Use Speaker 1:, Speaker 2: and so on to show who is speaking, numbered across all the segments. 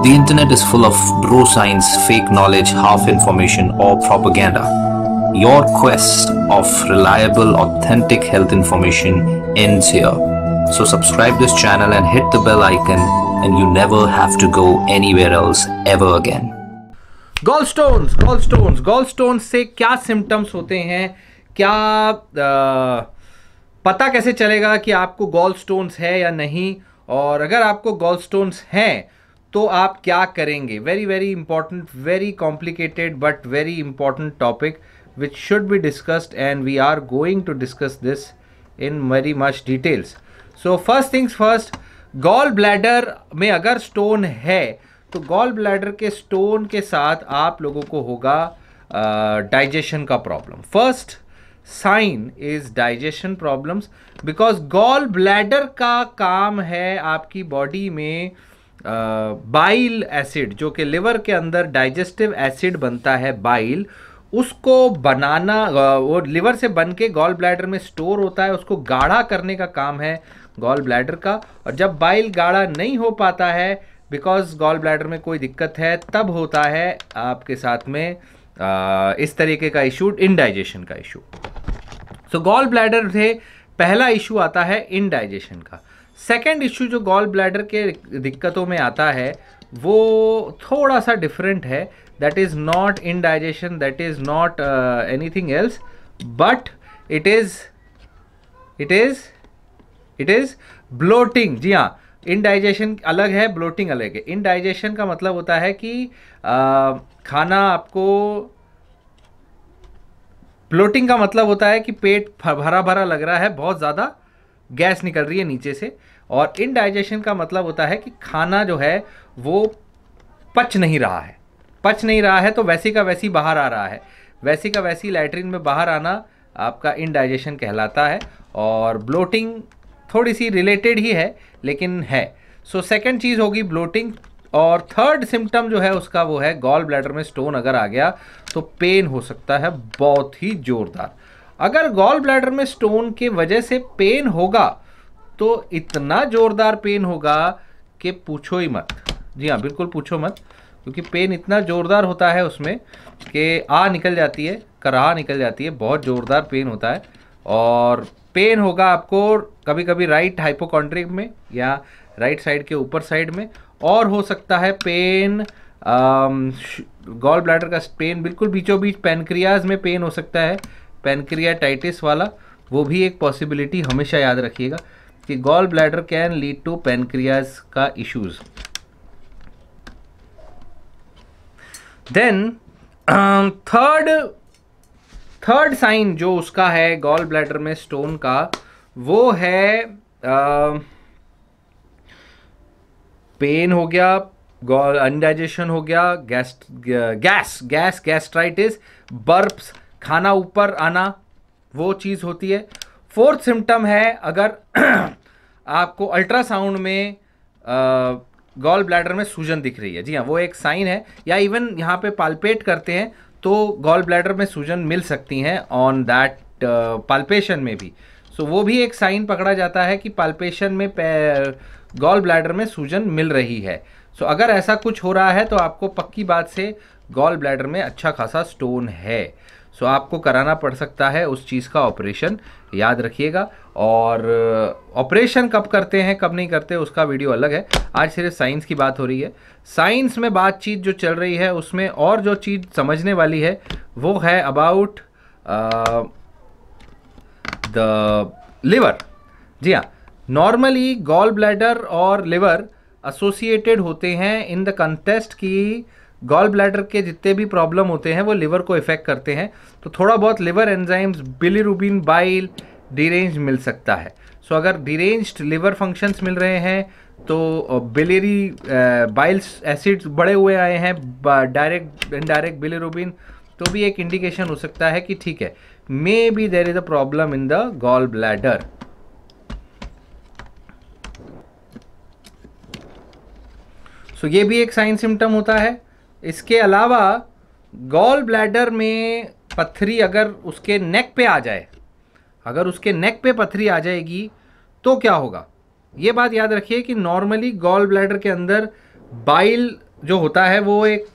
Speaker 1: The internet is full of bro science, fake knowledge, half information, or propaganda. Your quest of reliable, authentic health information ends here. So subscribe this channel and hit the bell icon, and you never have to go anywhere else ever again.
Speaker 2: गॉलस्टोन्स से क्या symptoms होते हैं, क्या पता कैसे चलेगा कि आपको गॉलस्टोन्स है या नहीं, और अगर आपको गॉलस्टोन्स हैं तो आप क्या करेंगे. Very important, very complicated but very important topic which should be discussed, and we are going to discuss this in very much details. So first things first, gall bladder में अगर स्टोन है तो गॉल ब्लैडर के stone के साथ आप लोगों को होगा डाइजेशन का problem. First sign is digestion problems, because gall bladder का काम है आपकी बॉडी में बाइल एसिड, जो कि लिवर के अंदर डाइजेस्टिव एसिड बनता है बाइल, उसको बनाना, वो लिवर से बन के गॉल ब्लैडर में स्टोर होता है, उसको गाढ़ा करने का काम है गॉल ब्लैडर का. और जब बाइल गाढ़ा नहीं हो पाता है बिकॉज गॉल ब्लैडर में कोई दिक्कत है, तब होता है आपके साथ में इस तरीके का इशू, इनडाइजेशन का इशू. सो गॉल ब्लैडर से पहला इशू आता है इनडाइजेशन का. सेकेंड इशू जो गॉल ब्लैडर के दिक्कतों में आता है वो थोड़ा सा डिफरेंट है. That is not indigestion, that is not anything else, but it is bloating. जी हाँ, इनडाइजेशन अलग है, ब्लोटिंग अलग है. इनडाइजेशन का मतलब होता है कि खाना आपको, ब्लोटिंग का मतलब होता है कि पेट भरा भरा लग रहा है, बहुत ज़्यादा गैस निकल रही है नीचे से. और इनडाइजेशन का मतलब होता है कि खाना जो है वो पच नहीं रहा है तो वैसी का वैसी बाहर आ रहा है. वैसी का वैसी लैट्रिन में बाहर आना आपका इनडाइजेशन कहलाता है. और ब्लोटिंग थोड़ी सी रिलेटेड ही है लेकिन है. सो सेकंड चीज़ होगी ब्लोटिंग. और थर्ड सिम्टम जो है उसका वो है गॉल ब्लैडर में स्टोन अगर आ गया तो पेन हो सकता है बहुत ही ज़ोरदार. अगर गॉल ब्लैडर में स्टोन के वजह से पेन होगा तो इतना ज़ोरदार पेन होगा कि पूछो ही मत. जी हाँ, बिल्कुल पूछो मत, क्योंकि पेन इतना ज़ोरदार होता है उसमें कि निकल जाती है, कराह निकल जाती है, बहुत ज़ोरदार पेन होता है. और पेन होगा आपको कभी कभी राइट हाइपोकॉन्ड्रिक में या राइट साइड के ऊपर साइड में, और हो सकता है पेन गॉल ब्लैडर का पेन बिल्कुल बीचों बीच पैनक्रियाज में पेन हो सकता है, पैनक्रियाटाइटिस वाला. वो भी एक पॉसिबिलिटी हमेशा याद रखिएगा कि gall bladder can lead to pancreas का इश्यूज. देन थर्ड साइन जो उसका है गॉल ब्लैडर में स्टोन का, वो है पेन हो गया, अनडाइजेशन हो गया, गैस्ट्राइटिस, बर्प्स, खाना ऊपर आना, वो चीज़ होती है. फोर्थ सिम्टम है अगर आपको अल्ट्रासाउंड में गॉल ब्लैडर में सूजन दिख रही है. जी हाँ, वो एक साइन है. या इवन यहाँ पे पाल्पेट करते हैं तो गॉल ब्लैडर में सूजन मिल सकती हैं ऑन दैट पाल्पेशन में भी. सो वो भी एक साइन पकड़ा जाता है कि पाल्पेशन में गॉल ब्लैडर में सूजन मिल रही है. सो अगर ऐसा कुछ हो रहा है तो आपको पक्की बात से गॉल ब्लैडर में अच्छा खासा स्टोन है. सो आपको कराना पड़ सकता है उस चीज़ का ऑपरेशन, याद रखिएगा. और ऑपरेशन कब करते हैं कब नहीं करते उसका वीडियो अलग है. आज सिर्फ साइंस की बात हो रही है. साइंस में बातचीत जो चल रही है उसमें और जो चीज़ समझने वाली है वो है अबाउट द लिवर. जी हाँ, नॉर्मली गॉल ब्लैडर और लिवर एसोसिएटेड होते हैं इन द कंटेस्ट की गॉल ब्लैडर के जितने भी प्रॉब्लम होते हैं वो लिवर को इफेक्ट करते हैं. तो थोड़ा बहुत liver enzymes, bilirubin, bile derange मिल सकता है. सो अगर डिरेंज्ड लिवर फंक्शंस मिल रहे हैं तो बिलियरी बाइल्स एसिड्स बढ़े हुए आए हैं, डायरेक्ट इनडायरेक्ट बिलीरुबिन, तो भी एक इंडिकेशन हो सकता है कि ठीक है, maybe there is a problem in the gall bladder. So ये भी एक साइन सिम्टम होता है. इसके अलावा गॉल ब्लैडर में पथरी अगर उसके नेक पे आ जाए, अगर उसके नेक पे पथरी आ जाएगी तो क्या होगा. ये बात याद रखिए कि नॉर्मली गॉल ब्लैडर के अंदर बाइल जो होता है वो एक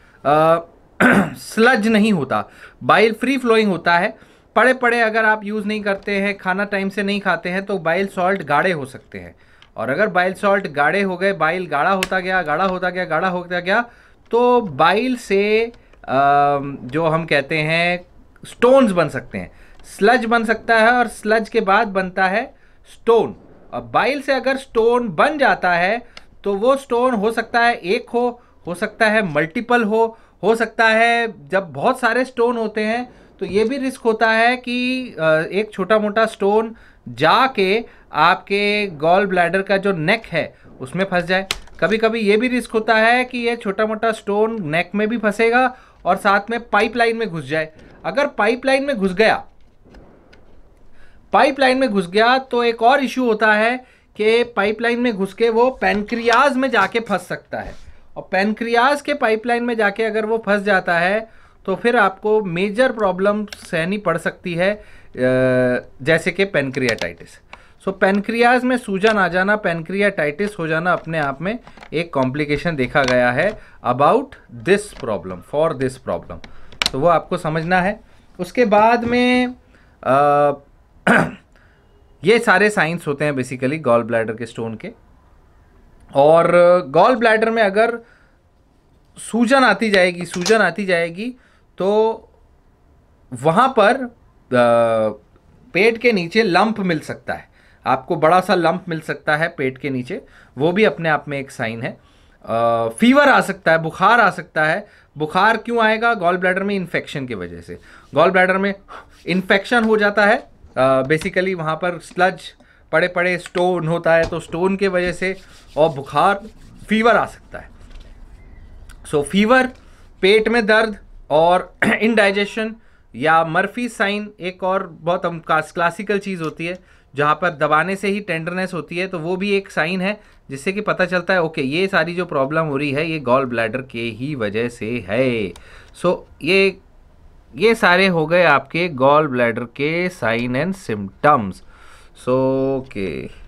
Speaker 2: स्लज नहीं होता, बाइल फ्री फ्लोइंग होता है। पड़े पड़े अगर आप यूज़ नहीं करते हैं, खाना टाइम से नहीं खाते हैं, तो बाइल सॉल्ट गाढ़े हो सकते हैं। और अगर बाइल सॉल्ट गाढ़े हो गए, बाइल गाढ़ा होता गया, गाढ़ा होता गया, गाढ़ा होता गया, तो बाइल से जो हम कहते हैं स्टोन्स बन सकते हैं, स्लज बन सकता है, और स्लज के बाद बनता है स्टोन। और बाइल से अगर स्टोन बन जाता है तो वो स्टोन हो सकता है एक हो सकता है मल्टीपल हो सकता है जब बहुत सारे स्टोन होते हैं तो ये भी रिस्क होता है कि एक छोटा मोटा स्टोन जाके आपके गॉल ब्लैडर का जो नेक है उसमें फंस जाए। कभी कभी ये भी रिस्क होता है कि ये छोटा मोटा स्टोन नेक में भी फंसेगा और साथ में पाइपलाइन में घुस जाए। अगर पाइपलाइन में घुस गया तो एक और इशू होता है कि पाइपलाइन में घुस के वो पैनक्रियाज में जाके फंस सकता है, और पैनक्रियाज के पाइपलाइन में जाके अगर वो फंस जाता है तो फिर आपको मेजर प्रॉब्लम सहनी पड़ सकती है, जैसे कि पैनक्रियाटाइटिस। सो पैनक्रियाज में सूजन आ जाना, पैनक्रियाटाइटिस हो जाना अपने आप में एक कॉम्प्लिकेशन देखा गया है about this problem, for this problem. तो वो आपको समझना है। उसके बाद में ये सारे साइंस होते हैं बेसिकली गॉल ब्लैडर के स्टोन के। और गॉल ब्लैडर में अगर सूजन आती जाएगी तो वहाँ पर पेट के नीचे लंप मिल सकता है, आपको बड़ा सा लंप मिल सकता है पेट के नीचे, वो भी अपने आप में एक साइन है। फीवर आ सकता है, बुखार आ सकता है। बुखार क्यों आएगा? गॉल ब्लैडर में इन्फेक्शन की वजह से। गॉल ब्लैडर में इन्फेक्शन हो जाता है, बेसिकली वहाँ पर स्लज पड़े पड़े स्टोन होता है, तो स्टोन के वजह से और बुखार, फीवर आ सकता है। सो फीवर, पेट में दर्द और इंडाइजेशन या मर्फी साइन एक और बहुत क्लासिकल चीज़ होती है जहाँ पर दबाने से ही टेंडरनेस होती है, तो वो भी एक साइन है जिससे कि पता चलता है ओके ये सारी जो प्रॉब्लम हो रही है ये गॉल ब्लैडर के ही वजह से है। सो ये सारे हो गए आपके गॉल ब्लैडर के sign and symptoms. So okay.